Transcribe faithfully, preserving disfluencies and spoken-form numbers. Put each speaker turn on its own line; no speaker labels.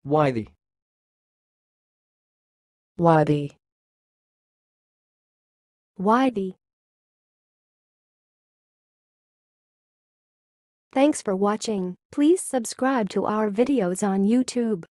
withy,
withy,
withy. Thanks for watching. Please subscribe to our videos on YouTube.